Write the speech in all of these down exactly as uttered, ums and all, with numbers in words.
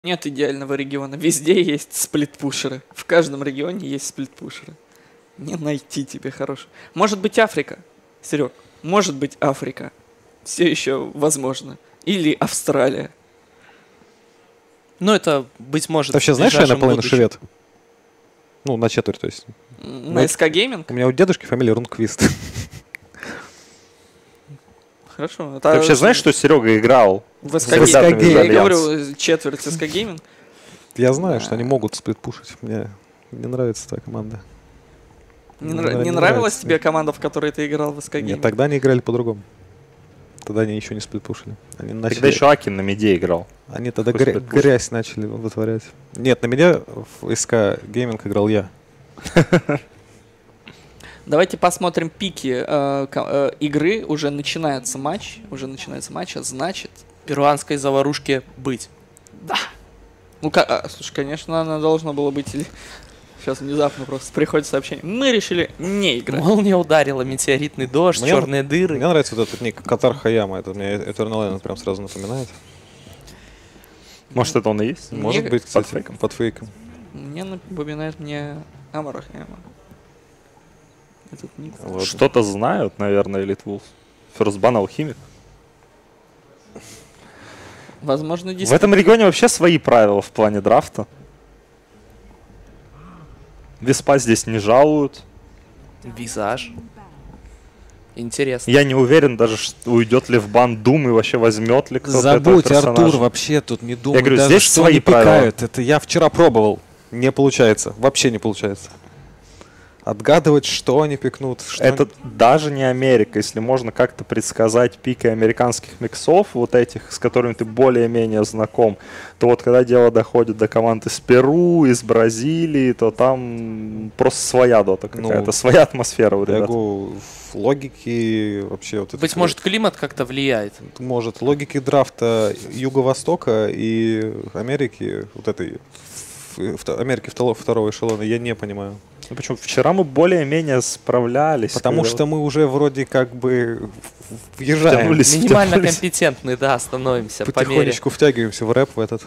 Нет идеального региона. Везде есть сплитпушеры. В каждом регионе есть сплитпушеры. Не найти тебе хорошего. Может быть Африка, Серег. Может быть Африка. Все еще возможно. Или Австралия. Ну, это, быть может, Ты вообще в знаешь, что я ближайшем наполовину будущем. швед? Ну, на четверть, то есть. На СК Гейминг? У меня у дедушки фамилия Рунквист. Хорошо. Ты вообще знаешь, что Серега играл? В СК в СК Гейминг? Я и Гейминг. говорю, четверть СК Гейминг. Я знаю, что они могут сплитпушить. Мне не нравится твоя команда. Не, Не нра- нрав- не не нравилась нравится тебе мне. команда, в которой ты играл в СК Гейминг? Нет, тогда они играли по-другому. Тогда они еще не сплитпушили. Они начали... Тогда еще Акин на миде играл. Они тогда Какой гря- сплитпуш? грязь начали вытворять. Нет, на меня в СК Гейминг играл я. Давайте посмотрим пики э, ко- э, игры. Уже начинается матч. Уже начинается матч, а значит... Перуанской заварушке быть. Ну, ка- а, слушай, конечно, она должна была быть... или- Сейчас внезапно просто приходит сообщение. Мы решили не играть. Молния ударила, метеоритный дождь, Мне- черные дыры. Мне нравится вот этот ник Катар Хаяма. Это мне Eternal Island прям сразу напоминает. Может, это он и есть? Мне- Может быть, под кстати, фейком. под фейком. Мне напоминает мне Амара Хаяма. Этот ник. Ладно. Что-то знают, наверное, Elite Wolves. Ферстбан Алхимик. Возможно, В действительно. этом регионе вообще свои правила в плане драфта. Веспа здесь не жалуют. Визаж. Интересно. Я не уверен даже, что уйдет ли в бан Дум и вообще возьмет ли кто-то Забудь, этого персонажа. Артур, вообще тут не думай. Я говорю, даже, здесь что свои они правила. пикают. Это я вчера пробовал. Не получается. Вообще не получается. Отгадывать, что они пикнут. Что Это они- даже не Америка. Если можно как-то предсказать пики американских миксов, вот этих, с которыми ты более-менее знаком, то вот когда дело доходит до команд из Перу, из Бразилии, то там просто своя дота какая-то, Ну, своя атмосфера у Я ребят. говорю, в логике вообще вот это... Быть может, климат как-то влияет. Может, логики драфта Юго-Востока и Америки, вот этой, в- в- Америки второго, второго эшелона, я не понимаю. Ну, почему? Вчера мы более-менее справлялись. Потому когда что мы уже вроде как бы в- въезжаем. Втянулись. Минимально втянулись. компетентны, да, становимся по мере. Потихонечку втягиваемся в рэп в этот.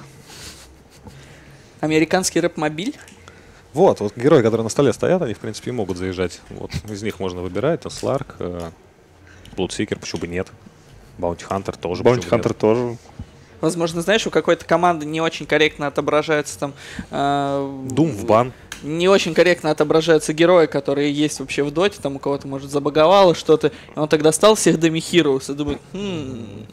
Американский рэп-мобиль. Вот, вот герои, которые на столе стоят, они, в принципе, и могут заезжать. Вот из них можно выбирать. Там Сларк, Блудсикер, почему бы нет. Баунти Хантер тоже. Баунти почему бы Хантер тоже. Возможно, знаешь, у какой-то команды не очень корректно отображается там... э, нет. Дум в бан. Не очень корректно отображаются герои, которые есть вообще в доте. Там у кого-то, может, забаговало что-то. И он тогда стал всех Demi Heroes и думает, хм,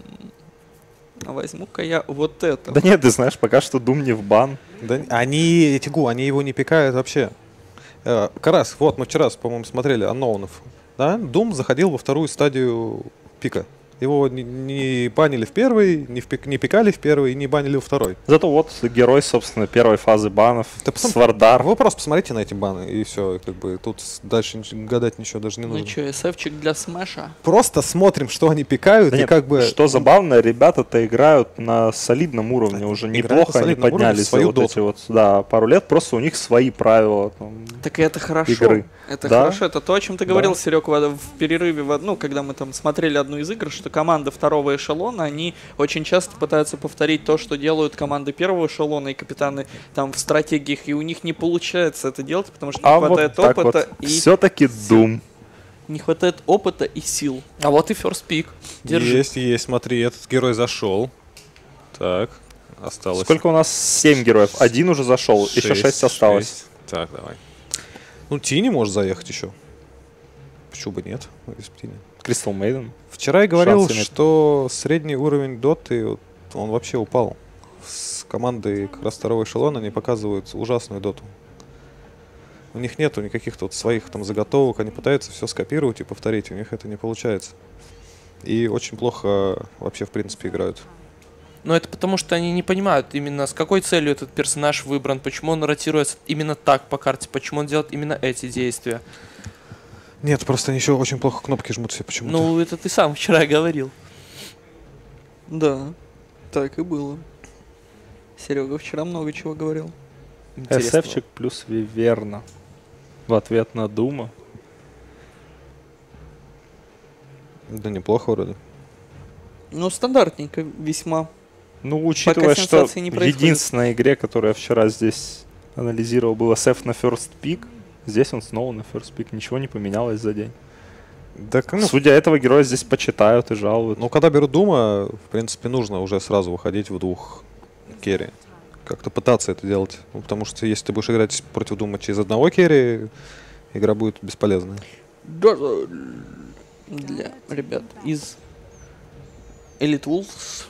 а возьму-ка я вот это. Да нет, ты знаешь, пока что Дум не в бан. Да, они, эти гу, они его не пикают вообще. Э, Карас, вот мы вчера, по-моему, смотрели Unknown'ов. Да? Дум заходил во вторую стадию пика. Его не, не банили в первый, не, впик- не пикали в первый, не банили во второй. Зато вот герой, собственно, первой фазы банов. Да потом- Свардар. Вы просто посмотрите на эти баны, и все, как бы тут с- дальше нич- гадать ничего даже не Ну нужно. что, эсэфчик для смеша? Просто смотрим, что они пикают, Да и нет, как бы... что забавно, ребята-то играют на солидном уровне, уже Играют неплохо на они солидном уровне в поднялись за свою вот доту. эти вот, да, пару лет, просто у них свои правила. Там. Так и это хорошо. Игры. Это Да. хорошо. Это то, о чем ты Да. говорил, Серег, в, в перерыве, в, ну, когда мы там смотрели одну из игр, что команды второго эшелона, они очень часто пытаются повторить то, что делают команды первого эшелона и капитаны там в стратегиях, и у них не получается это делать, потому что не А вот хватает так опыта вот, и все-таки Doom. не хватает опыта и сил. А вот и first pick. Держи. Есть, есть, смотри, этот герой зашел. Так, осталось... Сколько у нас? Семь героев. Один уже зашел, еще шесть осталось. шесть. Так, давай. Ну, Тини может заехать еще. Почему бы нет? Из Тини. Кристал Мейден. Вчера я говорил, Шанс иметь. что средний уровень доты, вот, он вообще упал. С командой как раз второго эшелона они показывают ужасную доту. У них нету никаких вот своих там заготовок, они пытаются все скопировать и повторить, у них это не получается. И очень плохо вообще в принципе играют. Но это потому, что они не понимают именно с какой целью этот персонаж выбран, почему он ротируется именно так по карте, почему он делает именно эти действия. Нет, просто они еще очень плохо кнопки жмут все почему-то. Ну, это ты сам вчера говорил. Да, так и было. Серега вчера много чего говорил. Интересно. СФчик плюс Виверна. В ответ на Дума. Да неплохо вроде. Ну, стандартненько весьма. Ну, учитывая, что сенсации не в происходит. единственной игре, которую я вчера здесь анализировал, был эс эф на first pick, здесь он снова на first pick. Ничего не поменялось за день. Да, ну, Судя этого, героя здесь почитают и жалуют. ну, когда берут Дума, в принципе, нужно уже сразу выходить в двух керри. Как-то пытаться это делать. Ну, потому что если ты будешь играть против Дума через одного керри, игра будет бесполезная. Даже для ребят из Elite Wolves.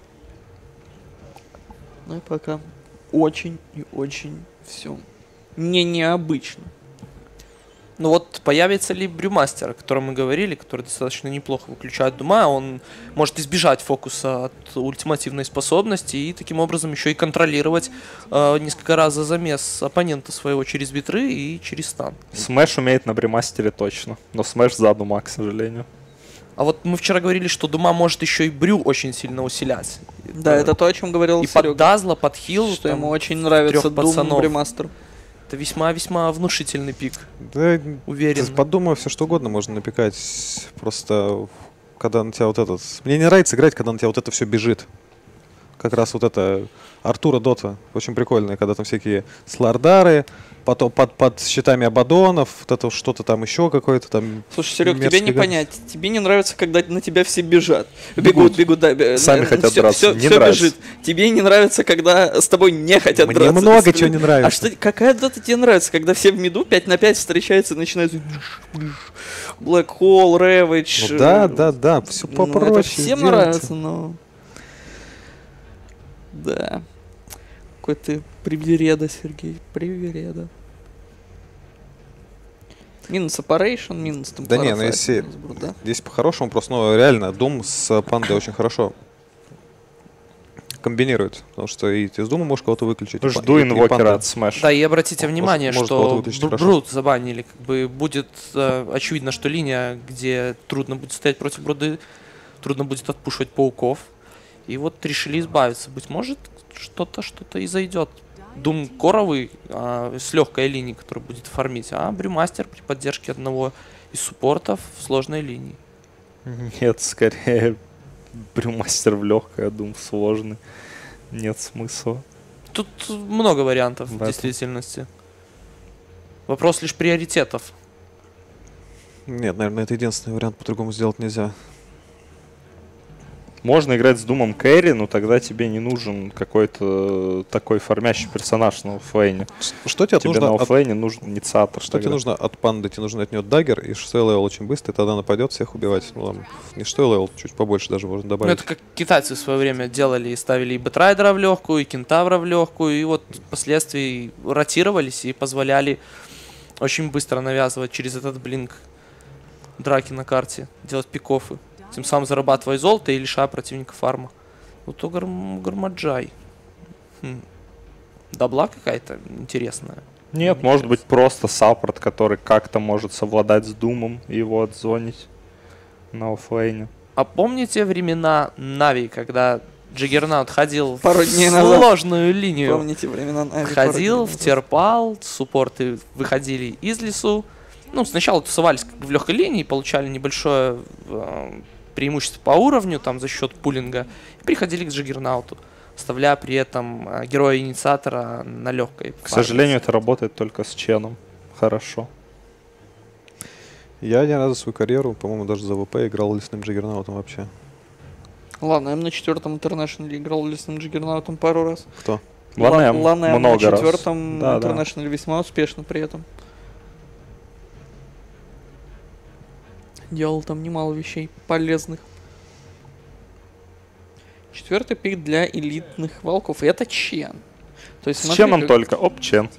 Ну и пока очень и очень все не необычно. Ну вот появится ли Брюмастер, о котором мы говорили, который достаточно неплохо выключает Дума, он может избежать фокуса от ультимативной способности и таким образом еще и контролировать э, несколько раз за замес оппонента своего через битры и через стан. Смэш умеет на Бремастере точно, но Смэш за Дума, к сожалению. А вот мы вчера говорили, что Дума может еще и Брю очень сильно усилять. Да, это то, о чем говорил и под Серега. Дазла, под хил, Что там, ему очень нравится трех Doom пацанов. Brimmaster. Это весьма-весьма внушительный пик, Да, уверен. подумай, все что угодно можно напекать. Просто когда на тебя вот этот... Мне не нравится играть, когда на тебя вот это все бежит. Как раз вот это Артура Дота. Очень прикольная, когда там всякие слардары, потом под, под щитами Абадонов, вот это что-то там еще какое-то там. Слушай, Серег, тебе мерзкий не гад. понять. Тебе не нравится, когда на тебя все бежат. Бегут. Бегут, бегут, да. бе- Сами э, хотят всё- драться. всё- Не всё нравится. бежит. Тебе не нравится, когда с тобой не хотят Мне драться. много Если- чего не А нравится. что, какая дота тебе нравится, когда все в миду пять на пять встречаются и начинают... Black Hole, Ravage... Ну да, э, да, да, все ну, попроще. это всем сделайте. нравится, но... Да. Какой ты привереда, Сергей. Привереда. Минус Operation, минус там Да не, ну Clarified, если- минус Brute, да? Здесь по-хорошему просто, ну, реально, Doom с Пандой очень хорошо комбинирует. Потому что и ты из Дума можешь кого-то выключить. и па- Жду и- и инвокера Панда. от Смэш. Да, и обратите Он внимание, может- может кого-то что выключить Бр- хорошо. Брут забанили. Как бы будет э, очевидно, что линия, где трудно будет стоять против Бруды, трудно будет отпушивать пауков. И вот решили избавиться. Быть может, что-то, что-то и зайдет. Дум коровый а, с легкой линией, который будет фармить, а Брюмастер при поддержке одного из суппортов в сложной линии. Нет, скорее Брюмастер в легкой, а Дум в сложный. Нет смысла. Тут много вариантов В в этом. действительности. Вопрос лишь приоритетов. Нет, наверное, это единственный вариант, по-другому сделать нельзя. Можно играть с Думом Кэрри, но тогда тебе не нужен какой-то такой фармящий персонаж на оффлейне. С- Что тебе, Тебе нужно на от, оффлейне нужен инициатор. что тебе тогда. нужно от панды? Тебе нужно от нее даггер и шестой левел очень быстрый, тогда нападет всех убивать. Ну, ладно, не шестой левел, чуть побольше даже можно Ну, добавить. это как китайцы в свое время делали и ставили и Бэтрайдера в легкую, и Кентавра в легкую, и вот впоследствии ротировались и позволяли очень быстро навязывать через этот блинк драки на карте, делать пикофы, тем самым зарабатывая золото и лишая противника фарма. Вот то Гарм- Гармаджай. Хм. Дабла какая-то интересная. Нет, может быть просто саппорт, который как-то может совладать с Думом и его отзонить на оффлейне. А помните времена Нави, когда Джиггернаут ходил Пару в дней назад. сложную линию? Помните времена Нави? Ходил, пару дней втерпал, суппорты выходили из лесу. Ну, сначала тусовались как бы в легкой линии, получали небольшое э, преимущество по уровню, там, за счет пулинга, и приходили к Джиггернауту, оставляя при этом э, героя-инициатора на легкой. К сожалению, это работает только с Ченом. Хорошо. Я один раз за свою карьеру, по-моему, даже за ВП играл лесным джиггернаутом вообще. Ладно, я на четвертом интернешнале играл лесным джиггернаутом пару раз. Кто? Ланэм Ланэм много на раз. четвертом Да, да. интернешнале весьма успешно при этом. Делал там немало вещей полезных. Четвертый пик для элитных волков. И это Чен. То есть, С смотри, Ченом как- только. Оп, Чен.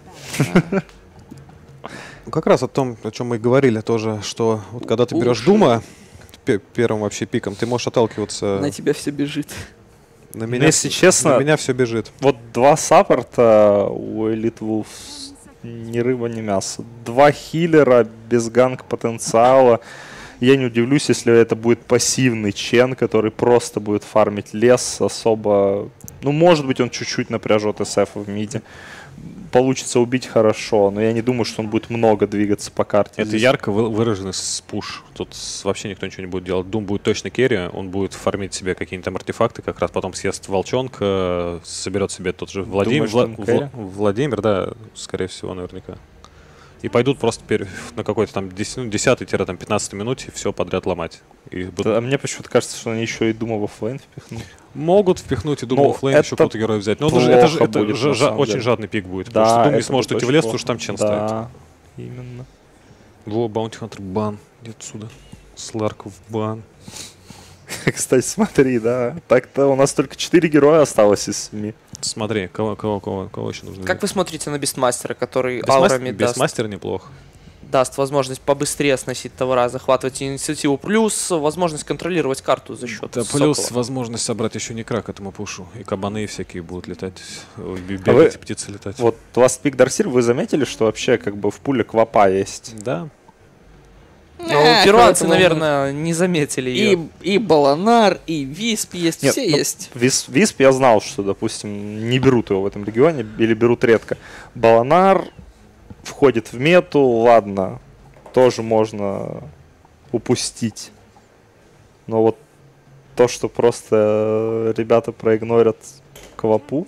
Ну, как раз о том, о чем мы и говорили тоже, что вот когда ты берешь Уши. Дума пе- первым вообще пиком, ты можешь отталкиваться На тебя все бежит. на Ну, меня. если честно, на меня все бежит. Вот два саппорта у Elite Wolves ни рыба, ни мясо. Два хиллера без ганг-потенциала. Я не удивлюсь, если это будет пассивный Чен, который просто будет фармить лес особо... Ну, может быть, он чуть-чуть напряжет эс эф в миде. получится убить хорошо, но я не думаю, что он будет много двигаться по карте. Это здесь. ярко вы- выраженный спуш. Тут с- вообще никто ничего не будет делать. Дум будет точно керри, он будет фармить себе какие-нибудь там артефакты, как раз потом съест волчонка, соберет себе тот же Владимир. Думаешь, Вла- Дум керри? Вла- Владимир, да, скорее всего, наверняка. И пойдут просто пер- на какой-то там десятой-пятнадцатой минуте все подряд ломать. И будут- А мне почему-то кажется, что они еще и Дума во флейн впихнут. Могут впихнуть и Думу Ну, флейм еще это какого-то героя взять. Но это же, это же плохо это будет, жа- на жа- самом очень деле. жадный пик будет. потому что Дум не это сможет будет уйти в очень лес, плохо. потому что там чен стоит. Да, именно. Во, Баунти Хантер бан. Иди отсюда. Сларков бан. Кстати, смотри, да. Так-то у нас только четыре героя осталось из семи. Смотри, кого, кого, кого, кого еще нужно Как вы взять? смотрите на Бестмастера, который Бестмастер- аурами даст, Бестмастер неплохо. даст возможность побыстрее сносить товара, захватывать инициативу, плюс возможность контролировать карту за счет Да, плюс Сокола. возможность собрать еще некра к этому пушу. И кабаны всякие будут летать. Ой, бе- А вы- бегать, и птицы летать. Вот Last Pick Darkseer, вы заметили, что вообще как бы в пуле квапа есть? Да. Ну, Эх, перуанцы, это наверное, не заметили ее. И, и Баланар, и Висп есть, Нет, все ну, есть. Вис- Висп я знал, что, допустим, не берут его в этом регионе или берут редко. Баланар входит в мету, ладно, тоже можно упустить. Но вот то, что просто ребята проигнорят Квапу,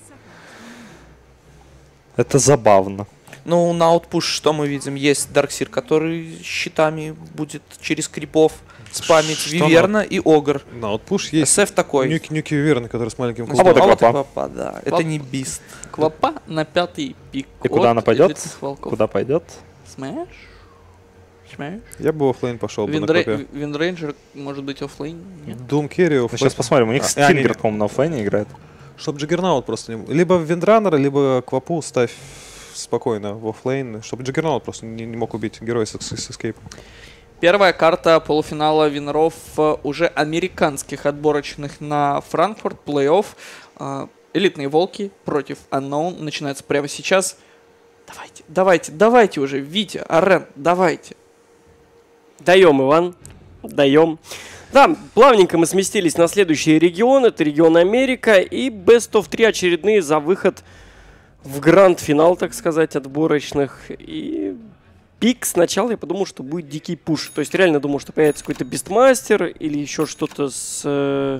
это забавно. Ну, на аутпуш что мы видим? Есть Дарксир, который щитами будет через крипов спамить Что Виверна и Огр. На вот пуш есть СФ такой. нюки, нюки Виверны, который с маленьким Ну, А вот и а вот и Квапа. Квапа, да. Квап- Это не бист. Квапа на пятый пик. И куда от она пойдет? элитных волков. Куда пойдет? Смэш? Смэш? Я бы в оффлейн пошел бы на Виндре- квапе. Виндрейнджер может быть оффлейн? Нет? Дум керри, Мы сейчас посмотрим, у них А, Стингер, не, не. по-моему, на флейне играет. Чтоб Джиггернаут просто не... Либо Виндраннера, либо Квапу ставь спокойно в оффлейн, чтобы Джиггернаут просто не, не мог убить героя с, с, с эскейпом. Первая карта полуфинала винров э, уже американских отборочных на Франкфурт, плей-офф. Э, Элитные волки против Unknown начинается прямо сейчас. Давайте, давайте, давайте уже, Витя, Арен, давайте. Даем, Иван, даем. Да, плавненько мы сместились на следующий регион. Это регион Америка. И Best of три очередные за выход в гранд-финал, так сказать, отборочных. И пик сначала я подумал, что будет дикий пуш. То есть реально думал, что появится какой-то бестмастер или еще что-то с э,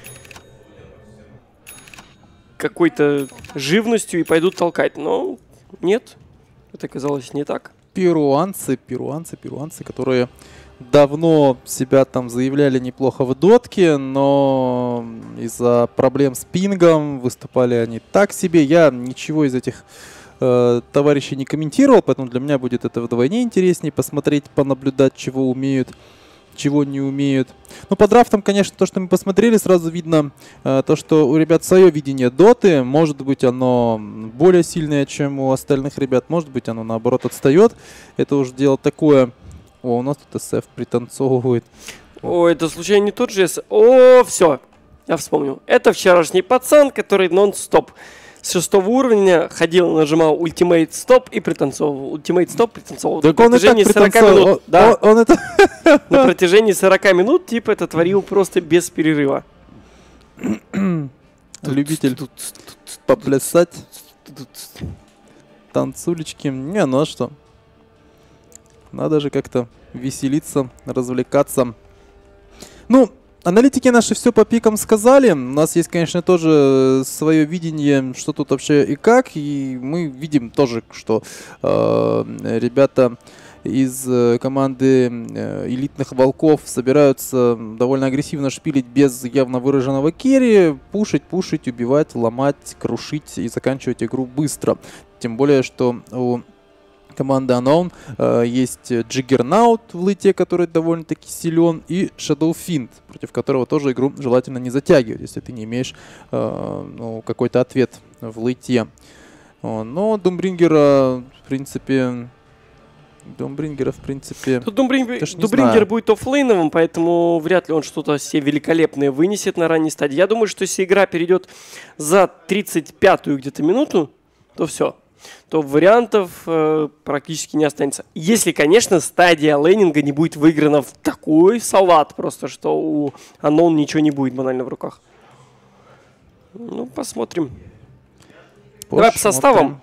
какой-то живностью и пойдут толкать. Но нет, это оказалось не так. Перуанцы, перуанцы, перуанцы, которые давно себя там заявляли неплохо в дотке, но из-за проблем с пингом выступали они так себе. Я ничего из этих э, товарищей не комментировал, поэтому для меня будет это вдвойне интереснее посмотреть, понаблюдать, чего умеют, чего не умеют. Ну, по драфтам, конечно, то, что мы посмотрели, сразу видно э, то, что у ребят свое видение доты. Может быть, оно более сильное, чем у остальных ребят. Может быть, оно, наоборот, отстает. Это уже дело такое. О, у нас тут СФ пританцовывает. О, это случайно не тот же? С- О, все, я вспомнил. Это вчерашний пацан, который нон-стоп с шестого уровня ходил, нажимал ультимейт стоп и пританцовывал. Ультимейт стоп, пританцовывал. Так на он и так протяжении сорока пританцовывал. минут. Он- Да, он- он это... на протяжении сорока минут, типа, это творил просто без перерыва. Любитель поплясать, танцулечки. Не, ну а что? Надо же как-то веселиться, развлекаться. Ну, аналитики наши все по пикам сказали. У нас есть, конечно, тоже свое видение, что тут вообще и как. И мы видим тоже, что э, ребята из э, команды э, элитных волков собираются довольно агрессивно шпилить без явно выраженного керри, пушить, пушить, убивать, ломать, крушить и заканчивать игру быстро. Тем более, что у команды Unknown э, есть Джиггернаут в лейте, который довольно-таки силен, и Shadow Fiend, против которого тоже игру желательно не затягивать, если ты не имеешь э, ну, какой-то ответ в лейте. О, но Думбрингера, в принципе... Думбрингера, в принципе... Тут Думбрингер, Даже не Думбрингер знаю. будет оффлейновым, поэтому вряд ли он что-то все великолепное вынесет на ранней стадии. Я думаю, что если игра перейдет за тридцать пятую где-то минуту, то все. То вариантов э, практически не останется. Если, конечно, стадия лейнинга не будет выиграна в такой салат, просто что у Unknown ничего не будет банально в руках. Ну, посмотрим. Давай по составам.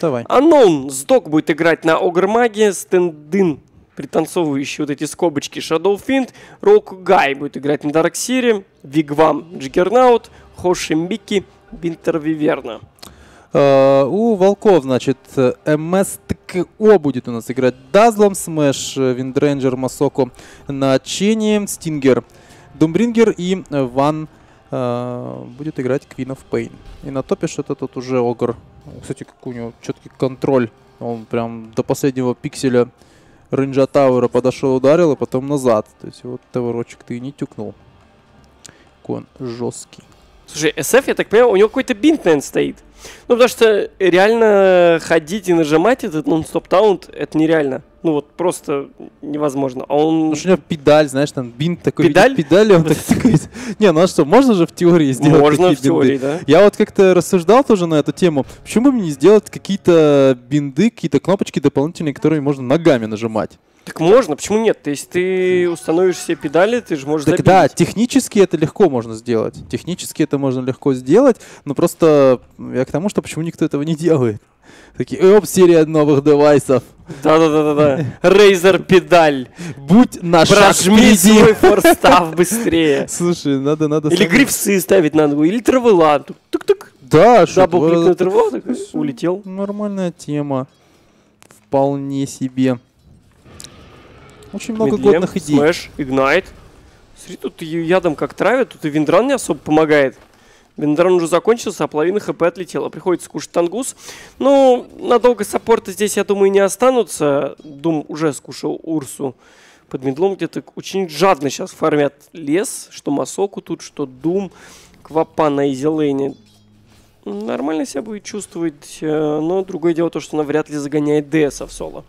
Давай. Unknown Сдок будет играть на Огрмаге, Стендин, пританцовывающие вот эти скобочки, Shadow Fiend, Рокугай будет играть на Дарксире, Вигвам, Джиггернаут, Хошимбики, Винтер Виверна. Uh, у Волков, значит, эм эс тэ ка о будет у нас играть Дазлом, Смэш, Виндрейнджер, Масоко на Ченни, Стингер, Думбрингер и Ван uh, будет играть Queen of Pain. И на топе что-то тут уже Огр. Кстати, какой у него четкий контроль. Он прям до последнего пикселя рейнджа Тауэра подошел, ударил, а потом назад. То есть вот Тауэрочек ты и не тюкнул. Какой он жесткий. Слушай, эс эф, я так понимаю, у него какой-то бинт, наверное, стоит. Ну, потому что реально ходить и нажимать этот нон-стоп таунт, это нереально. Ну, вот просто невозможно. А он... Потому что у него педаль, знаешь, там бинт такой, Педаль? видит педали, он так такой... Не, ну а что, можно же в теории сделать Можно такие в теории, бинды? да. Я вот как-то рассуждал тоже на эту тему. Почему бы не сделать какие-то бинды, какие-то кнопочки дополнительные, которые можно ногами нажимать? Так можно, почему нет? То есть ты установишь себе педали, ты же можешь Так забить. да, технически это легко можно сделать. Технически это можно легко сделать, но просто я к тому, что почему никто этого не делает. Такие, оп, серия новых девайсов. Да-да-да-да. Razer педаль. Будь на шаг Прожми впереди. свой форстав быстрее. Слушай, надо, надо... Или сами- грифсы ставить надо, или травела. Тук-тук. Да, что Дабл клик на травела, так улетел. Нормальная тема. Вполне себе. Очень много Медлем, годных идей. Смэш, Игнайт. Смотри, тут ее ядом как травят, тут и Виндран не особо помогает. Виндран уже закончился, а половина хп отлетела. Приходится кушать тангус. Ну, надолго саппорты здесь, я думаю, не останутся. Дум уже скушал Урсу. Под медлом где-то очень жадно сейчас фармят лес. Что Масоку тут, что Дум. Квапа на изилейне. Нормально себя будет чувствовать. Но другое дело то, что она вряд ли загоняет ДСа в соло.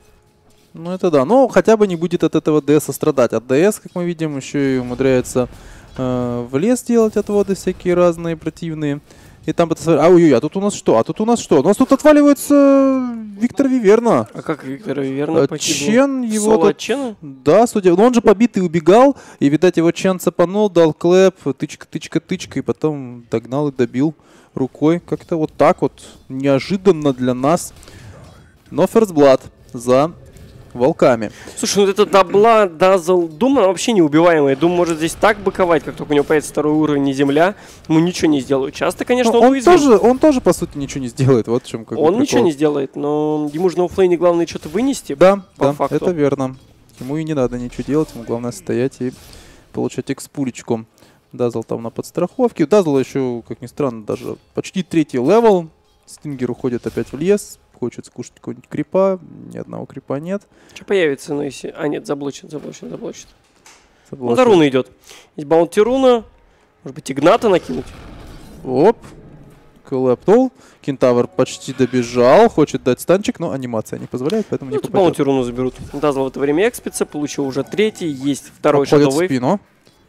Ну это да. Ну хотя бы не будет от этого ДСа страдать. От ДС, как мы видим, еще и умудряется э, в лес делать отводы всякие разные противные. И там... А, ой-ой, а тут у нас что? А тут у нас что? У нас тут отваливается Виктор Виверна. А как Виктор Виверна Э, погибл? Чен его Соло тут- от Чена? Да, судя... Но он же побитый убегал, и, видать, его Чен цапанул, дал клэп, тычка, тычка, тычка, и потом догнал и добил рукой. Как-то вот так вот, неожиданно для нас. Но First Blood за Волками. Слушай, ну вот это дабла, дазл, Дум, она вообще неубиваемая. Дум может здесь так быковать, как только у него появится второй уровень и земля, ему ничего не сделают. Часто, конечно, Ну, он он, уязвим. тоже, он тоже, по сути, ничего не сделает. Вот в чем как бы Он прикол. ничего не сделает, но ему же на оффлейне главное что-то вынести. Да, по да, факту. это верно. Ему и не надо ничего делать, ему главное стоять и получать экспулечку. Дазл там на подстраховке. Дазл еще, как ни странно, даже почти третий левел. Стингер уходит опять в лес. Хочет скушать какого-нибудь крипа. Ни одного крипа нет. Что появится, ну если... А, нет, заблочит, заблочит, заблочит. Ну, Согласен. да, руна идет. Есть баунти руна. Может быть, Игната накинуть? Оп. Коллэптол. Кентавр почти добежал. Хочет дать станчик, но анимация не позволяет, поэтому Ну, не тут попадет. баунти руну заберут. Дазл в это время экспица, получил уже третий. Есть второй Обходит Shadow в Wave. спину.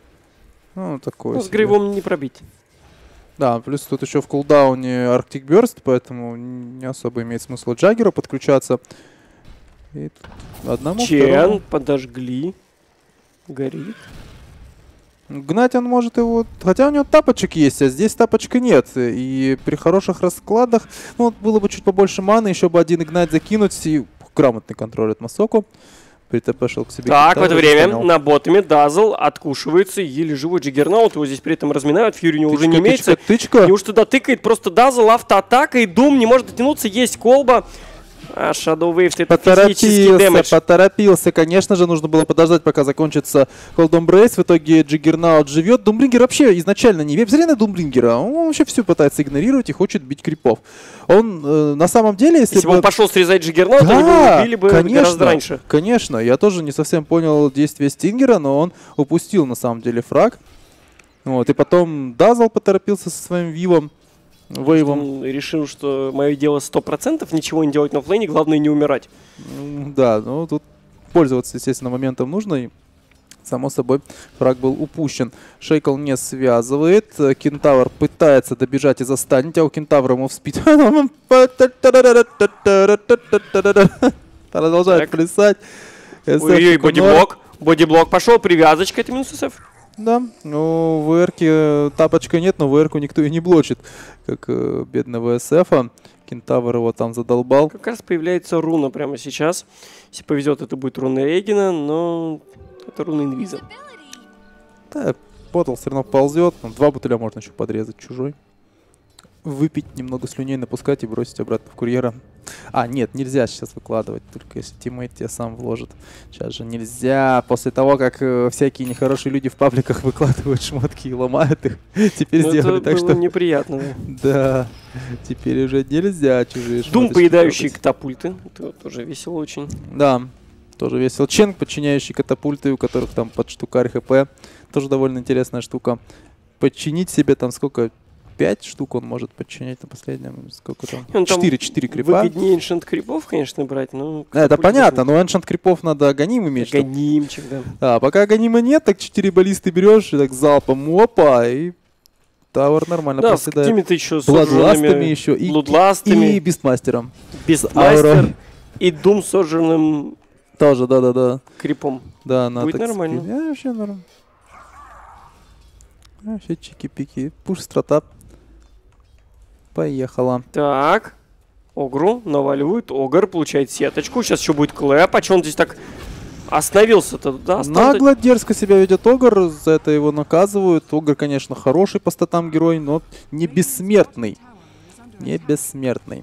Ну, такой Ну, с себе. грейвом не пробить. Да, плюс тут еще в кулдауне Arctic Burst, поэтому не особо имеет смысла Джаггеру подключаться. И тут одному, Чен, второму. подожгли. Горит. Гнать он может его... Хотя у него тапочек есть, а здесь тапочка нет. И при хороших раскладах... Ну, вот было бы чуть побольше маны, еще бы один Игнать закинуть и грамотный контроль от Масоко. Притпшил к себе. Так, в Кентавра, это время занял. на ботами Дазл откушивается, еле живой Джиггернаут, его здесь при этом разминают, Фьюри у него уже не Тычка, имеется. тычка, тычка. Неужто дотыкает, просто Дазл, автоатака, и Дум не может дотянуться, есть колба. А Shadow Wave это физический Поторопился, дэмэдж. поторопился. Конечно же, нужно было подождать, пока закончится Cold Embrace. В итоге Джиггернаут живет. Думбрингер вообще изначально не верит. Посмотри на Думбрингера. Он вообще все пытается игнорировать и хочет бить крипов. Он э, на самом деле, если, Если бы он пошел срезать Джиггернаут, они бы его Да, убили бы конечно, гораздо раньше. Конечно, я тоже не совсем понял действия Стингера, но он упустил на самом деле фраг. Вот, и потом Дазл поторопился со своим вивом, вейвом. Он решил, что мое дело сто процентов, ничего не делать на флейне, главное не умирать. М, Да, ну тут пользоваться, естественно, моментом нужно. И, само собой, фраг был упущен. Шейкл не связывает. э, Кентавр пытается добежать и застанет, а у Кентавра ему в спид. Продолжает Так. плясать. Ой-ой, эс эф бодиблок. Бодиблок пошел, привязочка, это минус эс эф. Да, ну в эрке тапочка нет, но в эрку никто и не блочит, как э, бедного эс эфа. Кентавр его там задолбал. Как раз появляется руна прямо сейчас. Если повезет, это будет руна Регина, но это руна инвиза. Да, Ботл все равно ползет. Там два бутыля можно еще подрезать чужой. Выпить, немного слюней напускать и бросить обратно в курьера. А, нет, нельзя сейчас выкладывать, только если тиммейт тебя сам вложит. Сейчас же нельзя. После того, как э, всякие нехорошие люди в пабликах выкладывают шмотки и ломают их, теперь Ну, сделали это так, было что... неприятно. Да. Да, теперь уже нельзя чужие Дум, шмоточки поедающий трогать. катапульты. Это вот тоже весело очень. Да, тоже весело. Ченг, подчиняющий катапульты, у которых там под штукарь хп. Тоже довольно интересная штука. Подчинить себе там сколько... пять штук он может подчинять на последнем. Сколько там? Он там четыре, четыре крипа. Выгоднее Ancient крипов, конечно, брать, но... Это понятно, но Ancient крипов надо агоним иметь. чтоб- Гонимчик, да. А, пока аганима нет, так четыре баллисты берешь, и так залпом, опа, и Тавр нормально Да, с проседает. какими-то еще Бладластами сожженными еще, и, блудластами, и Бистмастером. Бестмастер Аурой. и Дум с сожженным Тоже, да-да-да. крипом. Да, на Будет так нормально. сказать. А, вообще норм. А, Вообще чики-пики. Пуш стратап. Поехала. Так, Огру наваливают, Огр получает сеточку, сейчас еще будет Клэп, а че он здесь так остановился-то, да? Стал- Нагло, дерзко себя ведет Огр, за это его наказывают. Огр, конечно, хороший по статам герой, но не бессмертный. Не бессмертный.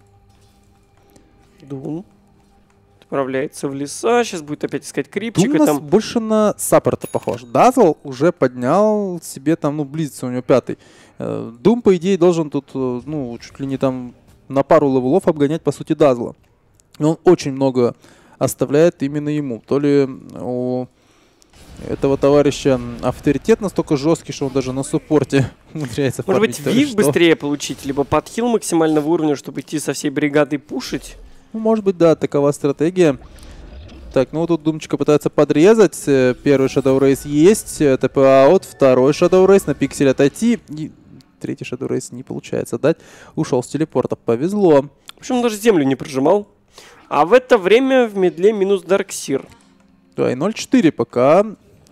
Дум отправляется в леса, сейчас будет опять искать Дум крипчика у нас там. больше на саппорта похож. Дазл уже поднял себе там, ну, близится у него пятый. Э, Дум, по идее, должен тут, э, ну, чуть ли не там на пару левелов обгонять, по сути, Дазла. И он очень много оставляет именно ему. То ли у этого товарища авторитет настолько жесткий, что он даже на суппорте умудряется Может фармить, быть, то ли вив что. быстрее получить, либо подхил максимального уровня, чтобы идти со всей бригадой пушить. Ну, может быть, да, такова стратегия. Так, ну вот тут Думчика пытается подрезать. Э, Первый Shadow Race есть, э, ТП аут, второй Shadow Race, на пиксель отойти. И третий Shadow Race не получается дать. Ушел с телепорта, повезло. В общем, он даже землю не прожимал. А в это время в медле минус Дарксир. Да, и ноль четыре пока.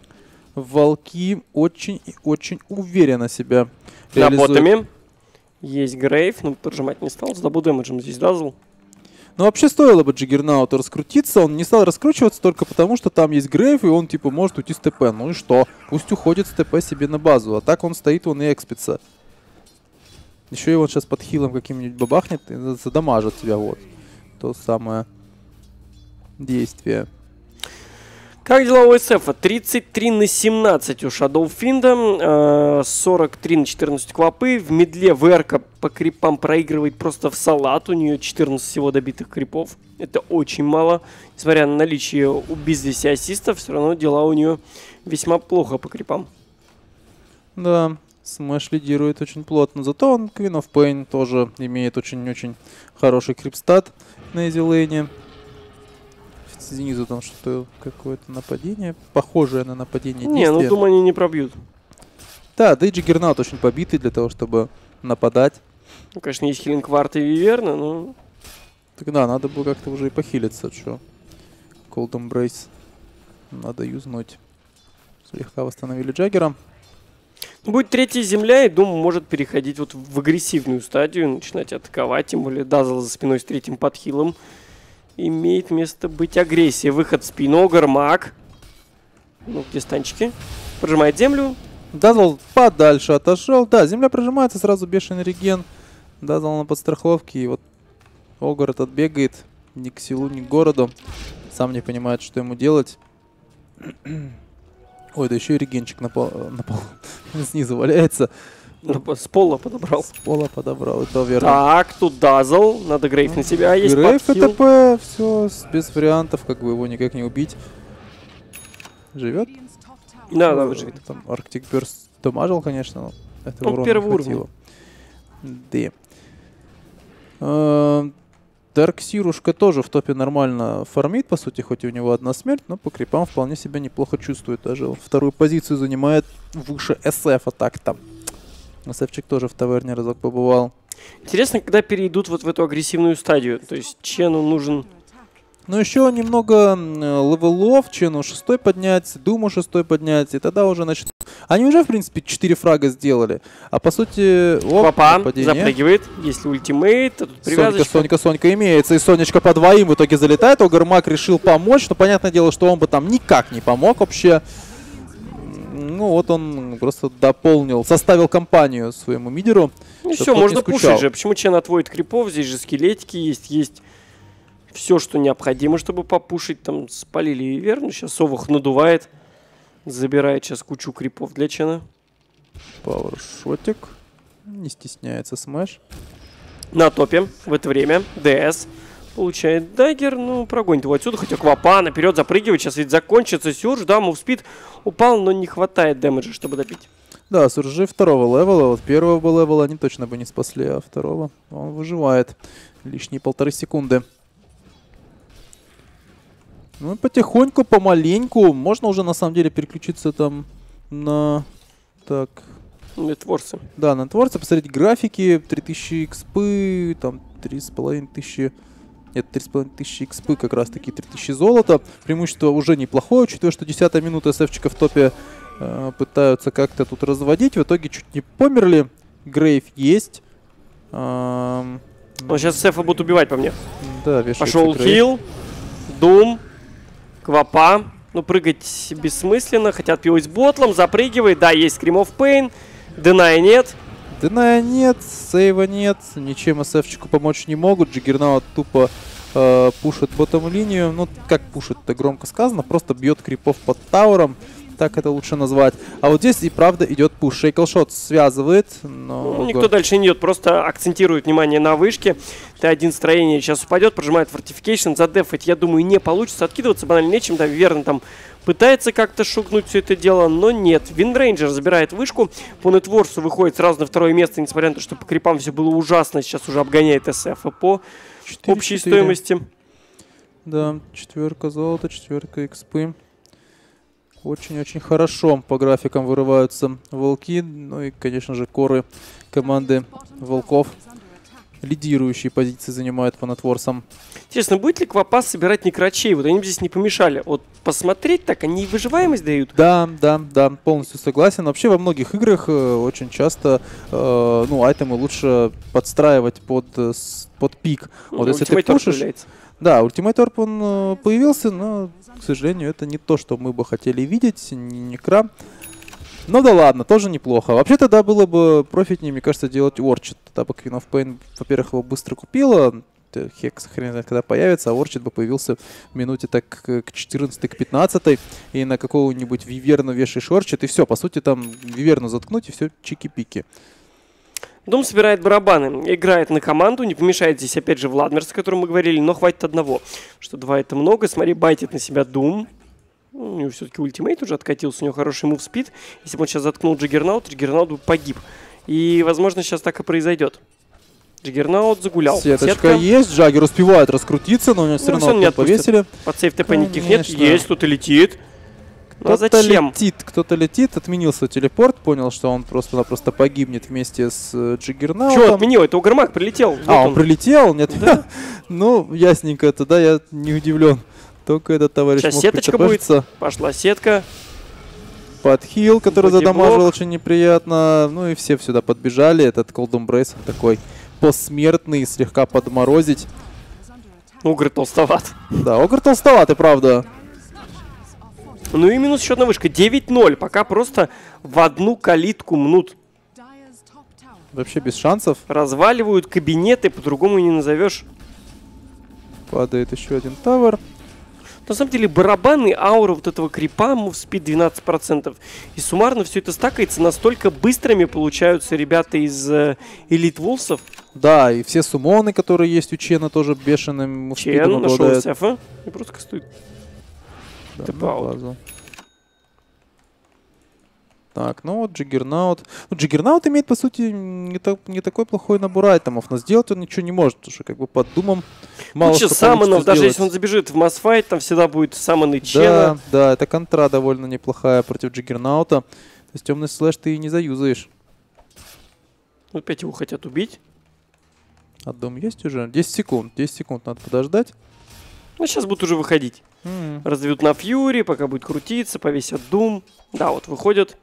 Волки очень и очень уверенно себя На реализуют. ботами есть Грейв, но прожимать не стал. С дабл дэмэджем здесь дазл. Ну, вообще стоило бы Джиггернауту раскрутиться. Он не стал раскручиваться только потому, что там есть Грейв, и он, типа, может уйти с ТП. Ну и что? Пусть уходит с ТП себе на базу. А так он стоит, он и экспится. Еще его сейчас под хилом каким-нибудь бабахнет и задамажит тебя. Вот. То самое действие. Как дела у эс эф? тридцать три на семнадцать у Shadow Fiend, сорок три на четырнадцать квапы. В медле ВРка по крипам проигрывает просто в салат. У нее четырнадцать всего добитых крипов. Это очень мало. Несмотря на наличие у Бизвиси ассистов, все равно дела у нее весьма плохо по крипам. Да, Смэш лидирует очень плотно. Зато он, Queen of Pain, тоже имеет очень-очень хороший крипстат на изилейне. Снизу там что-то, какое-то нападение, похожее на нападение Не, ну действия. думаю, они не пробьют. Да, да и Джиггернаут очень побитый для того, чтобы нападать. Ну, конечно, есть Хилинг Варт и Виверна, но... Тогда надо было как-то уже и похилиться, что Cold Embrace надо юзнуть. Слегка восстановили Джаггера. Будет третья земля, и Дум может переходить вот в агрессивную стадию, начинать атаковать, тем более Дазл за спиной с третьим подхилом. Имеет место быть агрессия. Выход в спину, Гармак. Ну, где станчики? Прожимает землю. Дазл подальше отошел. Да, земля прожимается, сразу бешеный реген. Дазл на подстраховке, и вот Огр этот бегает ни к селу, ни к городу. Сам не понимает, что ему делать. Ой, да еще и регенчик на пол, на пол снизу валяется. Ну, с пола подобрал. С пола подобрал, это верно. Так, тут Дазл. Надо Грейв на себя. Есть Грейв подхил. ТП, все, без вариантов, как бы его никак не убить. Живет? Да, да, Ну, выживет. Там Arctic Burst дамажил, конечно, но этого Он урона первого не уровня. хватило. Да. Э, Дарксирушка тоже в топе нормально фармит, по сути, хоть и у него одна смерть, но по крипам вполне себя неплохо чувствует. Даже он вторую позицию занимает выше эс эф, а так-то. эс-эфчик тоже в таверне разок побывал. Интересно, когда перейдут вот в эту агрессивную стадию. То есть Чену нужен Но еще немного левелов, Чену шестой поднять, Думу шестой поднять, и тогда уже начнут. Они уже, в принципе, четыре фрага сделали. А по сути... Оп, Папа нападение. запрыгивает. Если ультимейт, то тут Сонька, привязочка. Сонька, Сонька имеется. И Сонечка по двоим в итоге залетает. Огармак решил помочь. Но понятное дело, что он бы там никак не помог вообще. Ну вот он просто дополнил, составил компанию своему мидеру. Ну чтоб все, тот не можно скучал. пушить же. Почему Чен отводит крипов? Здесь же скелетики есть, есть все, что необходимо, чтобы попушить. Там спалили и верно. Сейчас Совах надувает. Забирает сейчас кучу крипов для Чена. Пауэршотик. Не стесняется Смэш. На топе в это время ДС получает даггер. Ну, прогонит его отсюда. Хотя Квапа наперед запрыгивает. Сейчас ведь закончится Сюрж. Да, мувспид упал, но не хватает дэмэджа, чтобы добить. Да, Суржи второго левела. Вот первого бы левела они точно бы не спасли, а второго он выживает. Лишние полторы секунды. Ну, потихоньку, помаленьку. Можно уже, на самом деле, переключиться там на... Так... Нетворцы. Да, на творца, посмотреть графики. три тысячи экспы, там три с половиной тысячи... Нет, три с половиной тысячи экспы, как раз таки три тысячи золота. Преимущество уже неплохое, учитывая, что десятая минута эсэфчика в топе э, пытаются как-то тут разводить. В итоге чуть не померли. Грейв есть. Эм... Он сейчас Сефа будут убивать по мне. Да, вешается Пошел Грейв. хил. Дум. Квапа. Ну, прыгать бессмысленно. Хотят пилить ботлом. Запрыгивает. Да, есть Scream of Pain. Деная нет. Деная нет, сейва нет. Ничем эсэфчику помочь не могут. Джиггернаут тупо э, пушит ботом линию. Ну, как пушит, это громко сказано. Просто бьет крипов под тауром. Так это лучше назвать. А вот здесь и правда идет пуш. Шейклшот связывает, но... Ну, никто дальше не идет, просто акцентирует внимание на вышке. Т один строение сейчас упадет, прожимает фортификейшн, задефать, я думаю, не получится. Откидываться банально нечем, да, верно, там пытается как-то шугнуть все это дело, но нет. Виндрейнджер забирает вышку, по нетворсу выходит сразу на второе место, несмотря на то, что по крипам все было ужасно, сейчас уже обгоняет СФ по общей стоимости. Да, четверка золота, четверка экспы. Очень-очень хорошо по графикам вырываются волки. Ну и, конечно же, коры команды волков. Лидирующие позиции занимают по нетворсам. Интересно, будет ли Квапас собирать некрачей? Вот они бы здесь не помешали. Вот посмотреть так, они выживаемость дают. Да, да, да, полностью согласен. Вообще во многих играх э, очень часто э, ну, айтемы лучше подстраивать под, э, с, под пик. Ну, Вот если ты пушишь... появляется. Да, Ultimate Orb он э, появился, но, к сожалению, это не то, что мы бы хотели видеть, не некра. Ну да ладно, тоже неплохо. Вообще тогда было бы профитнее, мне кажется, делать Orchid. Тогда бы Queen of Pain, во-первых, его быстро купила, Хекс хрен знает, когда появится, а Orchid бы появился в минуте так к четырнадцатой, к пятнадцатой, и на какого-нибудь Виверну вешаешь Orchid, и все, по сути, там Виверну заткнуть, и все чики-пики. Дум собирает барабаны, играет на команду, не помешает здесь опять же Владмерс, о котором мы говорили, но хватит одного, что два это много. Смотри, байтит на себя Дум. У него все-таки ультимейт уже откатился, у него хороший мувспид. Если бы он сейчас заткнул Джиггернаут, Джиггернаут бы погиб. И, возможно, сейчас так и произойдет. Джиггернаут загулял. Сеточка Сетка. есть, Джаггер успевает раскрутиться, но у него все Ну, равно всё, не отпор повесили. Под сейф ТП никаких нет. Конечно. Есть, кто-то летит. Ну а Кто-то зачем? летит, кто-то летит, отменил свой телепорт, понял, что он просто-напросто погибнет вместе с э, Джиггернаутом. Чего отменил? Это Угрмак прилетел. Вот А, он прилетел? Нет? Да. Ну, ясненько, тогда я не удивлен. Только этот товарищ Сейчас мог сеточка будет. притопыжиться. Пошла сетка. Подхил, который Бодиблок. задамажил очень неприятно. Ну и все сюда подбежали. Этот Cold Embrace такой посмертный, слегка подморозить. Угр толстоват. Да, Огр толстоватый, правда. Ну и минус еще одна вышка. девять ноль. Пока просто в одну калитку мнут. Вообще без шансов. Разваливают кабинеты, по-другому не назовешь. Падает еще один тавер. На самом деле барабаны, аура вот этого крипа, мувспид двенадцать процентов. И суммарно все это стакается, настолько быстрыми получаются ребята из э, Elite Wolves. Да, и все суммоны, которые есть у Чена, тоже бешеным мувспидом Чен нашел обладают. Сефа и просто кастует. Да, Тэп на аут. базу. Так, ну вот Джиггернаут. Ну, Джиггернаут имеет, по сути, не, так, не такой плохой набор айтемов, но сделать он ничего не может, потому что как бы под думом мало Куча что саммонов, получится даже сделать. если он забежит в массфайт, там всегда будет саммоны Да, Чена. да, это контра довольно неплохая против Джиггернаута. То есть темный слэш ты и не заюзаешь. Опять его хотят убить. А дом есть уже? десять секунд, десять секунд надо подождать. Ну, сейчас будут уже выходить. М. Раздают на Фьюри, пока будет крутиться, повесят Дум. Да, вот выходят.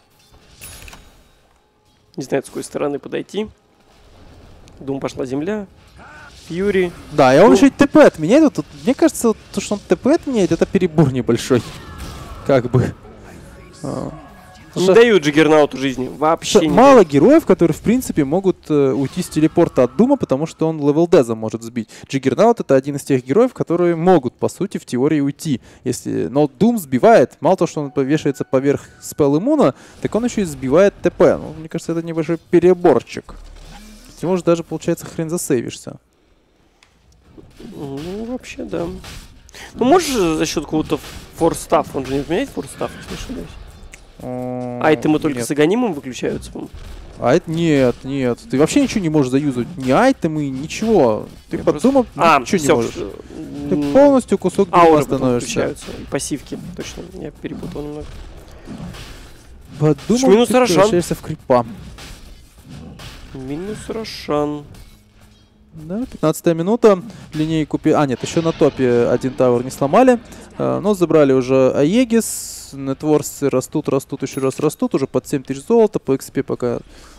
Не знаю, с какой стороны подойти. Дум пошла земля. Фьюри. Да, и он Ну. еще и ТП отменяет. Вот тут, мне кажется, вот то, что он ТП отменяет, это перебор небольшой. Как бы. А. Не Ша- дают Джиггернауту жизни. Вообще ша- не Мало героев, которые, в принципе, могут э, уйти с телепорта от Дума, потому что он левел Деза может сбить. Джиггернаут — это один из тех героев, которые могут, по сути, в теории уйти. Если... Но Дум сбивает. Мало того, что он повешается поверх спелл иммуна, так он еще и сбивает ТП. Ну, мне кажется, это небольшой переборчик. Ты, может, даже, получается, хрен засейвишься. Ну, вообще, да. Ну, можешь за счет какого-то форстаф, он же не отменяет форстаф, если не ошибаюсь. Айтемы только Нет. с аганимом выключаются, по-моему. Айт... Нет, нет. Ты вообще ничего не можешь заюзать. Ни айтемы, ничего. Ты Я под просто- Думом А, ничего не все. можешь. Ты полностью кусок дума Ауры потом становишься. включаются. И пассивки, точно. Я перепутал немного. Под Думом Минус ты Рошан. превращаешься в крипа. Минус Рошан. Да, пятнадцатая минута. Линейку... пи- А, нет, еще на топе один тавер не сломали. А, но забрали уже Аегис. Нетворсы растут, растут, еще раз растут. Уже под семь тысяч золота. По экспе пока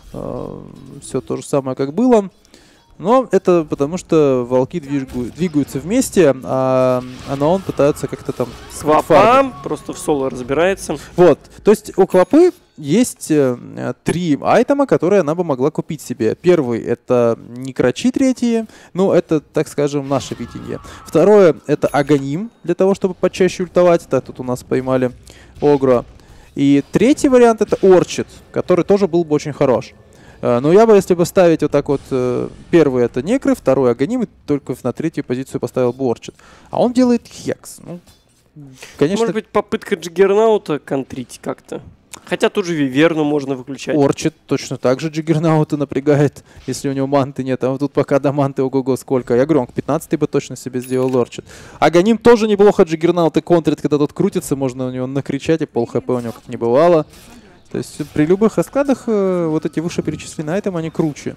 все то же самое, как было. Но это потому, что волки двигу- двигаются вместе, а Анаон пытаются как-то там... фармить. Квапа просто в соло разбирается. Вот, то есть у Квапы есть э, три айтема, которые она бы могла купить себе. Первый — это Некрачи третий, ну это, так скажем, наше видение. Второе — это Аганим, для того, чтобы почаще ультовать. Так, тут у нас поймали Огра. И третий вариант — это Орчид, который тоже был бы очень хорош. Э, Но я бы, если бы ставить вот так вот, э, первый — это Некры, второй — Аганим, и только на третью позицию поставил бы Орчид. А он делает Хекс. Ну, конечно, Может быть, попытка Джиггернаута контрить как-то. Хотя тут же Виверну можно выключать. Орчид точно так же Джиггернаута напрягает, если у него манты нет. А вот тут пока до манты ого-го сколько. Я говорю, он к пятнадцатой бы точно себе сделал Орчид. Аганим тоже неплохо Джиггернаута контрит, когда тот крутится, можно у него накричать, и пол хп у него как не бывало. То есть при любых раскладах э, вот эти вышеперечисленные айтемы, они круче.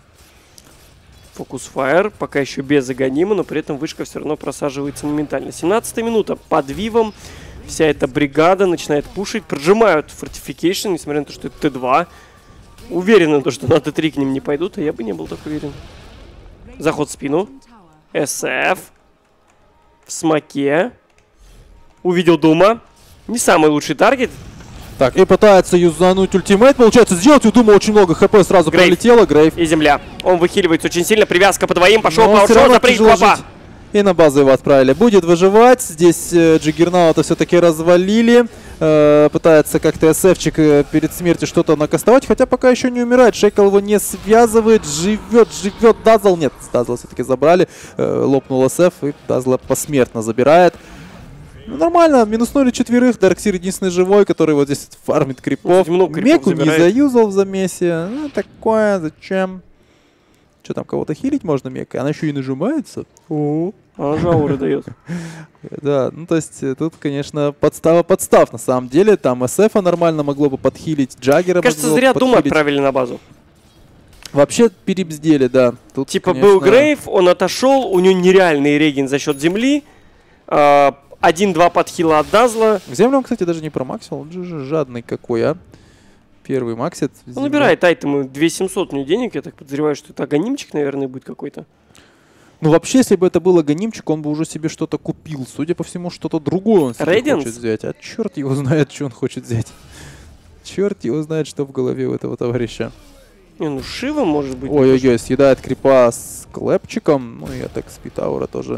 Фокус-фаер, пока еще без аганима, но при этом вышка все равно просаживается моментально. семнадцатая минута. Под Вивом вся эта бригада начинает пушить. Прожимают фортификейшн, несмотря на то, что это Т два. Уверены, то, что на Т три к ним не пойдут, а я бы не был так уверен. Заход в спину. СФ. В смоке. Увидел Дума. Не самый лучший таргет. Так, и пытается юзануть ультимейт. Получается, сделать у Дума очень много хп, сразу Грейв. пролетело. Грейв. И земля. Он выхиливается очень сильно. Привязка по двоим. Пошел Но он всё пауэршоу, равно запрыгнул тяжело Квапа. жить. И на базу его отправили. Будет выживать. Здесь э, Джиггернаута все-таки развалили. Э, пытается как-то СФчик э, перед смертью что-то накастовать. Хотя пока еще не умирает. Шейкл его не связывает. Живет, живет. Дазл. Нет, Дазла все-таки забрали. Э, лопнул СФ и Дазла посмертно забирает. Ну, нормально. Минуснули четверых. Дарксир единственный живой, который вот здесь фармит крипов. Много крипов Меку не забирает. заюзал в замесе. Ну, такое. Зачем? Что там, кого-то хилить можно мекой? Она еще и нажимается. Она же ауры дает. Да, ну то есть э, тут, конечно, подстава подстав на самом деле. Там СФа нормально могло бы подхилить, Джаггера Кажется, могло бы зря Дума подхилить. отправили на базу. Вообще перебздели, да. Тут, Типа конечно, был Грейв, он отошел, у него нереальный реген за счет земли. а, Один-два подхила от Дазла. В землю он, кстати, даже не промаксил. Он же же жадный какой, а. Первый максит. в Он землю. набирает айтемы две тысячи семьсот у него денег. Я так подозреваю, что это аганимчик, наверное, будет какой-то. Ну вообще, если бы это был аганимчик, он бы уже себе что-то купил. Судя по всему, что-то другое он себе Radiance? хочет взять. А черт его знает, что он хочет взять. Черт его знает, что в голове у этого товарища. Не, ну Шива может быть. Ой-ой-ой, съедает крипа с клепчиком. Ну и атак спитаура тоже.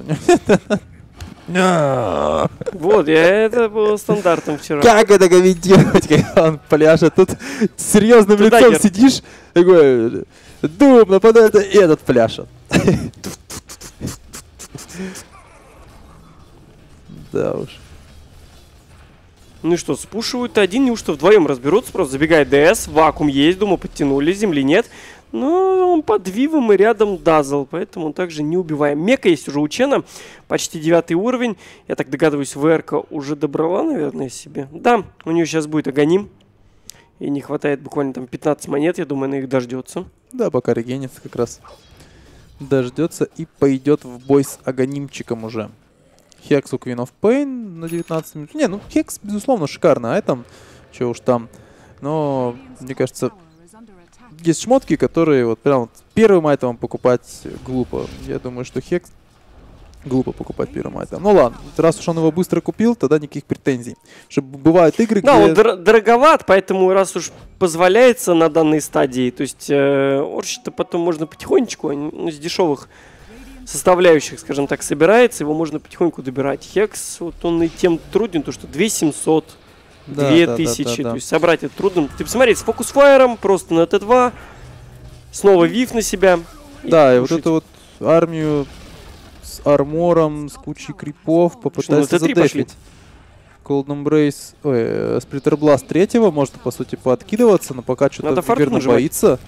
Вот, я, это было стандартом вчера. Как это комментировать, когда он пляшет? Тут с серьезным Ты лицом дагер. сидишь, такой, Дум нападает, и этот пляшет. Да уж. Ну и что, спушивают один, неужто вдвоем разберутся, просто забегает ДС, вакуум есть, думаю, подтянули, земли нет. Но он под Вивом и рядом Дазл, поэтому он также не убиваем. Мека есть уже у Чена, почти девятый уровень. Я так догадываюсь, ВРК уже добрала, наверное, себе. Да, у нее сейчас будет Аганим. И не хватает буквально там пятнадцать монет, я думаю, она их дождется. Да, пока регенится как раз. Дождется и пойдет в бой с Аганимчиком уже. Хекс у Queen of Pain на девятнадцать минут. Не, ну Хекс, безусловно, шикарно, а этом, что уж там. Но, мне кажется, есть шмотки, которые вот прям вот первым айтемом покупать глупо. Я думаю, что Хекс глупо покупать первым айтемом. Ну ладно, раз уж он его быстро купил, тогда никаких претензий. Что бывают игры, Да, где... он дор- дороговат, поэтому раз уж позволяется на данной стадии, то есть э, Орчи-то потом можно потихонечку, ну, с дешевых составляющих, скажем так, собирается, его можно потихоньку добирать. Хекс, вот он и тем труден, то что две тысячи семьсот, Да, две да, да, тысячи, да, да. то есть собрать это трудно. Ты посмотри, с фокус-файером, просто на Т два, снова вив на себя. Да, и вот пушить. эту вот армию с армором, с кучей крипов попытается Т три пошли. задефить. Cold Embrace, ой, Splitter Blast третьего может, по сути, пооткидываться, но пока что-то Надо форту верно нажимать. боится.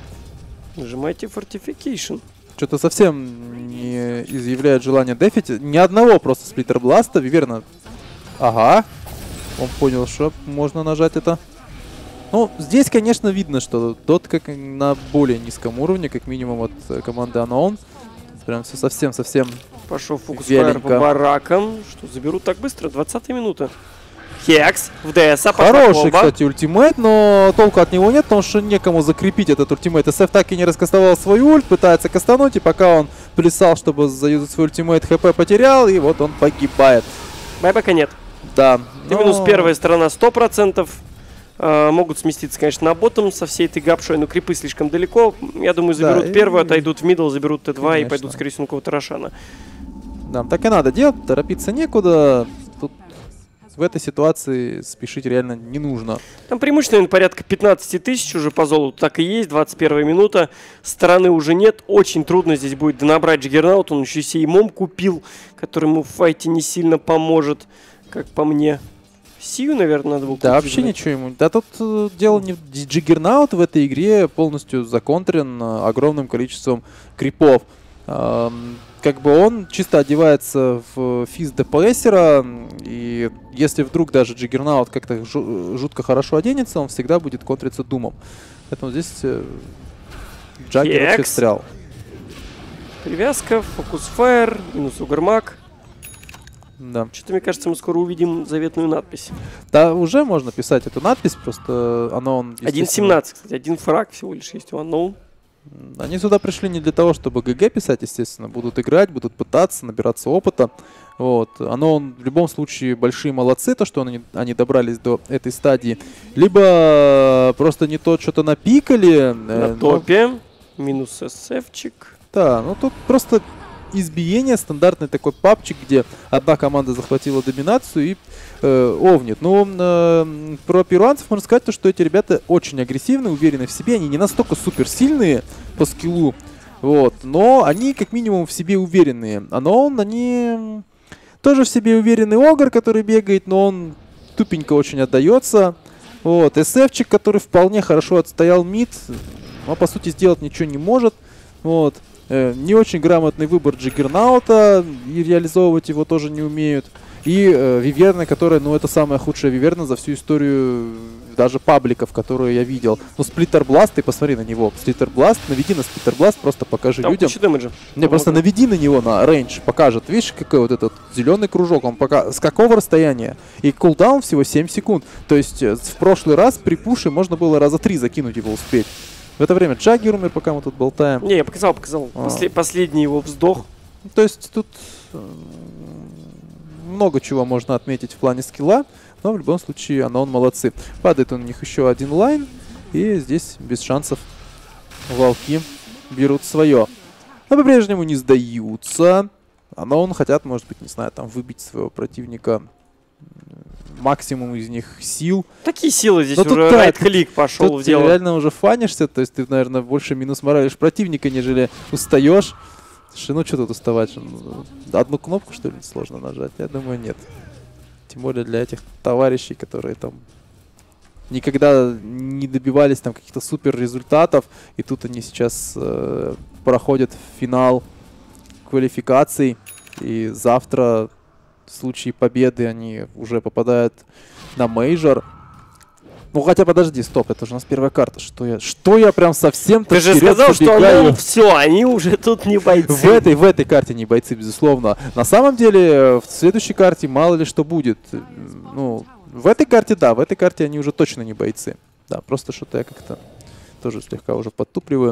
Нажимайте Fortification. Что-то совсем не изъявляет желание дефить. Ни одного просто Splitter Blast'а, верно. Ага. Он понял, что можно нажать это. Ну, здесь, конечно, видно, что тот как на более низком уровне, как минимум от э, команды Unknown. Прям все совсем-совсем... Пошел фокус-файер по Вяленько. баракам. Что, заберут так быстро? двадцатая минута. Хекс в ДС. Хороший, кстати, ультимейт, но толку от него нет, потому что некому закрепить этот ультимейт. СФ так и не раскастовал свой ульт, пытается кастануть, и пока он плясал, чтобы заюзать свой ультимейт, ХП потерял, и вот он погибает. Байбека нет. Да. Ты но- минус первая сторона сто процентов. Э, могут сместиться, конечно, на ботом со всей этой гапшой, но крипы слишком далеко. Я думаю, заберут Да, и- первую, отойдут в мидл, заберут Т два и Конечно. пойдут, скорее всего, на какого-то Рошана. Да, так и надо делать, торопиться некуда. Тут в этой ситуации спешить реально не нужно. Там преимущество, наверное, порядка пятнадцать тысяч уже по золоту. Так и есть, двадцать первая минута. Стороны уже нет. Очень трудно здесь будет набрать Джиггернаут. Он еще и сеймом купил, который ему в файте не сильно поможет, как по мне. Сию, наверное, надо было Да, купить, вообще да. ничего ему. Да тут э, дело не в Джиггернаут в этой игре полностью законтрен э, огромным количеством крипов. Эм, как бы он чисто одевается в физ ДПСера, и если вдруг даже Джиггернаут как-то жу- жутко хорошо оденется, он всегда будет контриться думом. Поэтому здесь э, Джаггер вообще Хекс. встрял. Привязка, фокус-файер, минус угормак. Да. Что-то, мне кажется, мы скоро увидим заветную надпись. Да, уже можно писать эту надпись, просто оно он... один естественно, семнадцать, кстати, один фраг всего лишь есть у Unknown. Они сюда пришли не для того, чтобы ГГ писать, естественно. Будут играть, будут пытаться, набираться опыта. Вот. Оно он, в любом случае большие молодцы, то, что они, они добрались до этой стадии. Либо просто не то, что-то напикали. э, На но- топе. Минус эсэфчик. Да, ну тут просто избиение, стандартный такой папчик, где одна команда захватила доминацию и э, овнит. Ну, э, про перуанцев можно сказать, то, что эти ребята очень агрессивны, уверены в себе, они не настолько суперсильные по скиллу, вот, но они как минимум в себе уверенные. А но он, они тоже в себе уверенный огр, который бегает, но он тупенько очень отдается. Вот, эсэфчик, который вполне хорошо отстоял мид, но по сути сделать ничего не может. Вот. Э, не очень грамотный выбор Джиггернаута, и реализовывать его тоже не умеют. И э, Виверна, которая, ну, это самая худшая Виверна за всю историю даже пабликов, которые я видел. Ну, Splitter Blast, ты посмотри на него. Splitter Blast, наведи на Splitter Blast, просто покажи Там людям. куча дэмэджа. Не, просто наведи на него, на рейндж, покажет. Видишь, какой вот этот зеленый кружок, он пока... С какого расстояния? И кулдаун всего семь секунд. То есть э, в прошлый раз при пуше можно было раза три закинуть его успеть. В это время Джаггер умер, пока мы тут болтаем. Не, я показал, показал. А. После- последний его вздох. То есть тут э, много чего можно отметить в плане скилла, но в любом случае Unknown молодцы. Падает у них еще один лайн, и здесь без шансов волки берут свое. Но по-прежнему не сдаются. Unknown хотят, может быть, не знаю, там выбить своего противника максимум из них сил. Такие силы здесь Но тут уже да, райт-клик пошел Тут в ты дело. реально уже фанишься, то есть ты, наверное, больше минус моралишь противника, нежели устаешь. Слушай, ну что тут уставать? Ну, одну кнопку, что ли, сложно нажать? Я думаю, нет. Тем более для этих товарищей, которые там никогда не добивались там каких-то супер результатов, и тут они сейчас э, проходят финал квалификаций, и завтра в случае победы они уже попадают на мейджор. Ну хотя подожди, стоп, это же у нас первая карта. Что я, что я прям совсем Ты же сказал, что Unknown, все, они уже тут не бойцы. В этой, в этой карте не бойцы, безусловно. На самом деле, в следующей карте мало ли что будет. Ну, в этой карте, да, в этой карте они уже точно не бойцы. Да, просто что-то я как-то тоже слегка уже подтупливаю.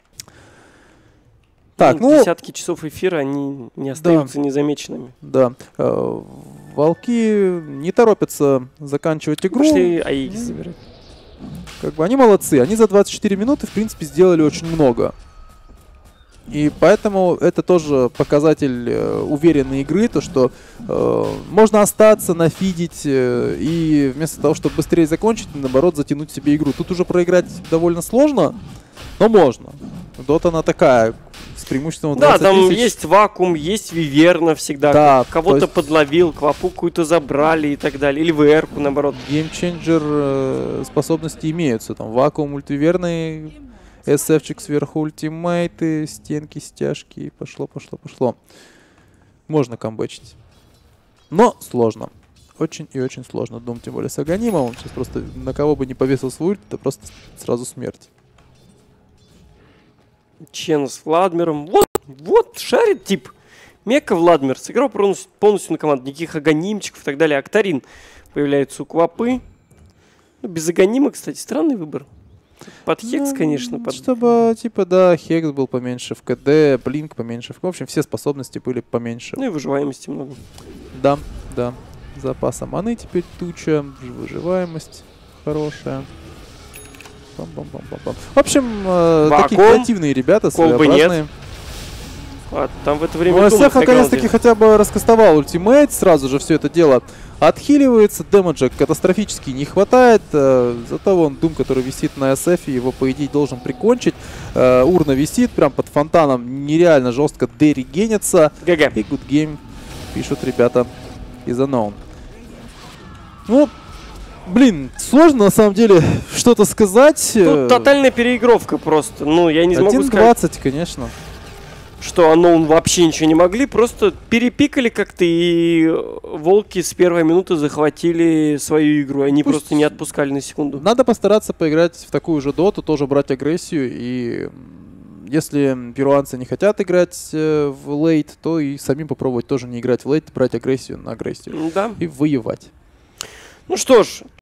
Так, ну... Десятки часов эфира, они не остаются да, незамеченными. Да. Волки не торопятся заканчивать игру. Пошли Аегис забирать. Как бы они молодцы. Они за двадцать четыре минуты, в принципе, сделали очень много. И поэтому это тоже показатель э, уверенной игры, то что э, можно остаться, нафидить э, и вместо того, чтобы быстрее закончить, наоборот, затянуть себе игру. Тут уже проиграть довольно сложно, но можно. Дота она такая, с преимуществом двадцать Да, там тысяч. есть вакуум, есть Виверна всегда. Да, кого-то есть... подловил, Квапу какую-то забрали и так далее. Или ВР-ку, наоборот. Геймченджер э, способности имеются. Там вакуум, ультиверный, эс-эфчик сверху, ультимейты, стенки, стяжки. Пошло, пошло, пошло. Можно камбэчить. Но сложно. Очень и очень сложно. Дум, тем более с Аганимом. Он сейчас просто на кого бы не повесил свой ульт, это просто сразу смерть. Чен с Владмиром. Вот, вот, шарит тип. Мека Владмир сыграл полностью, полностью на команду. Никаких аганимчиков и так далее. Актарин появляется у Квапы. Ну, без аганима, кстати, странный выбор. Под Хекс, ну, конечно. Под... Чтобы, типа, да, Хекс был поменьше в КД, Блинк поменьше. В общем, все способности были поменьше. Ну и выживаемости много. Да, да. Запаса маны теперь туча. Выживаемость хорошая. Бам-бам-бам-бам-бам. В общем, э, такие креативные ребята, своеобразные. А, там в это время ну, эс эф наконец-таки хотя бы раскастовал ультимейт, сразу же все это дело отхиливается, дэмэджа катастрофически не хватает, э, зато вон Дум, который висит на эс эф, его по идее должен прикончить. Э, урна висит прям под фонтаном, нереально жестко дерегенится. ГГ. И good game пишут ребята из Unknown. Ну, блин, сложно на самом деле что-то сказать. Тут тотальная переигровка просто. Ну, я не смогу сказать. один двадцать, конечно. Что Unknown вообще ничего не могли. Просто перепикали как-то, и волки с первой минуты захватили свою игру. Они Пусть просто не отпускали на секунду. Надо постараться поиграть в такую же доту, тоже брать агрессию. И если перуанцы не хотят играть в лейт, то и самим попробовать тоже не играть в лейт, брать агрессию на агрессию. Да. И воевать. Ну что ж,